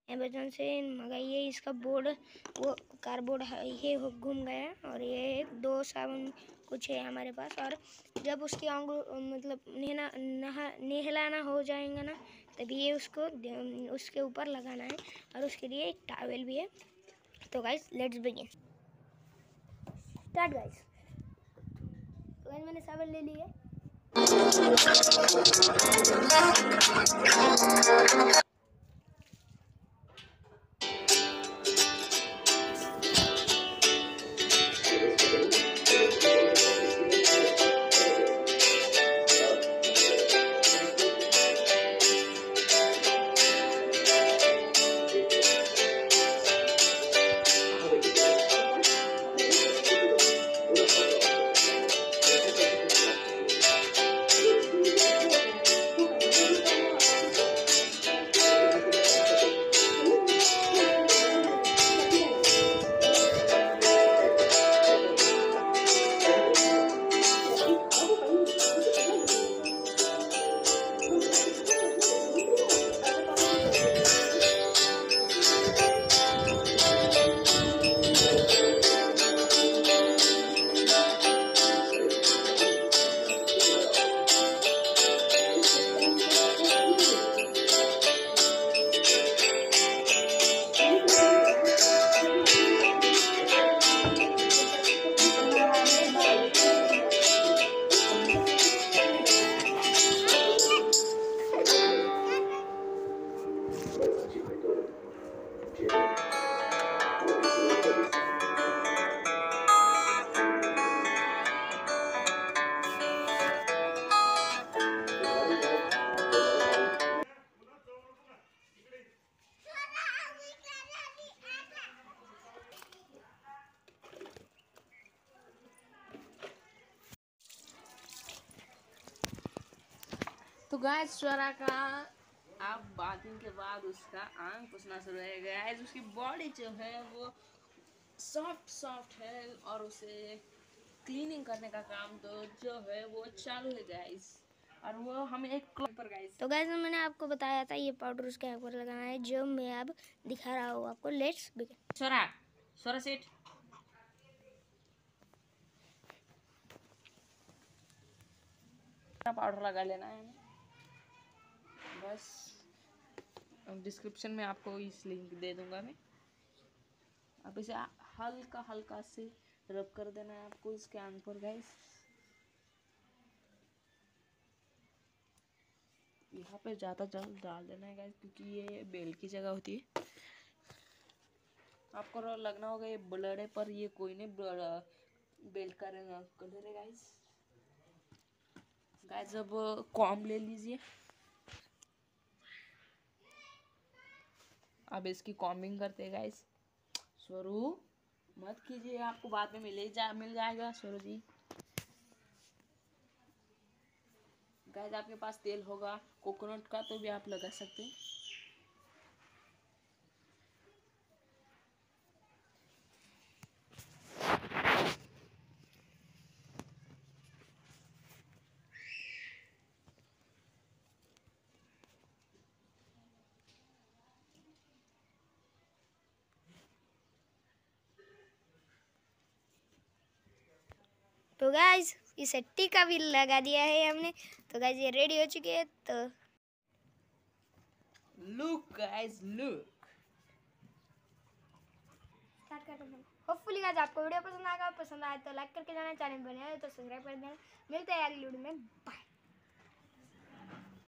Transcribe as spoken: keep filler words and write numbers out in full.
Amazon से मंगाइए। इसका board वो कार्डबोर्ड है, ये घूम गया और ये दो साबुन कुछ है हमारे पास। और जब उसकी अंगुल मतलब नहना नहा नहलाना हो जाएगा ना, तभी ये उसको उसके ऊपर लगाना है और उसके लिए एक टॉवेल भी है। तो guys let's begin start guys. तो गाइस मैंने साबुन ले ली है। तो गाइस स्वरा का आप बाथिंग के बाद उसका आंख पुछना शुरू है गाइस। उसकी बॉडी जो है वो सॉफ्ट सॉफ्ट है और उसे क्लीनिंग करने का काम तो जो है वो चालू है गाइस। और वो हमें एक क्लॉक पर गाइस। तो गाइस मैंने आपको बताया था ये पाउडर उसके आँख पर लगाना है, जो मैं अब दिखा रहा हूँ आपको। Let's begin. स्वरा स्वरा सेट पाउडर लगा लेना है बस। डिस्क्रिप्शन में आपको इस लिंक दे दूंगा मैं। आप इसे हल्का हल्का से रब कर देना है आपको इसके आंख पर गाइस। यहाँ पे ज़्यादा जल्द डाल देना है गाइस, क्योंकि ये बेल की जगह होती है। आपको लगना होगा ये ब्लड है, पर ये कोई नहीं बेल्ट का कलर है गाइस। गाइस अब कॉम ले लीजिए। अब इसकी कॉम्बिंग करते हैं गाइस। स्वरू मत कीजिए, आपको बाद में मिले जा मिल जाएगा स्वरू जी। गाइस आपके पास तेल होगा कोकोनट का तो भी आप लगा सकते हैं। तो गाइस इसे टीका भी लगा दिया है हमने। तो गाइस ये रेडी हो चुकी है। तो लुक गाइस लुक स्टार्ट करते हैं। होपफुली गाइस आपको वीडियो पसंद आएगा। पसंद आए तो लाइक करके जाना, चैनल बने तो सब्सक्राइब कर देना। मिलते हैं अगली वीडियो में, बाय।